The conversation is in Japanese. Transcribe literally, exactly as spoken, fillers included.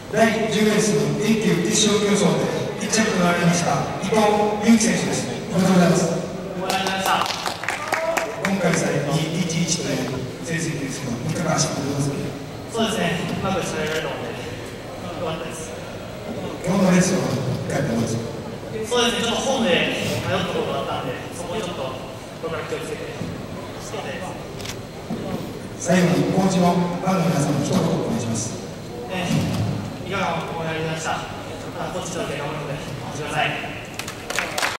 だいじゅうレースの A 級決勝競争でいっ着となりました伊藤裕樹選手です。おめでとうございます。 おめでとうございました。 今回さえにいちいちという成績ですけど、いかがしたと思いますか？ そうですね、うまく伝えられたので、よかったです。 今日のレースは書いてますか？ そうですね、ちょっと本で迷ったことがあったんで、そこにちょっとこれから気をつけてしていきたいです。 最後にコーチのファンの皆さんに一言お願いします。 えー、いかがおやりました。こっちとで頑張るので、お待ちください。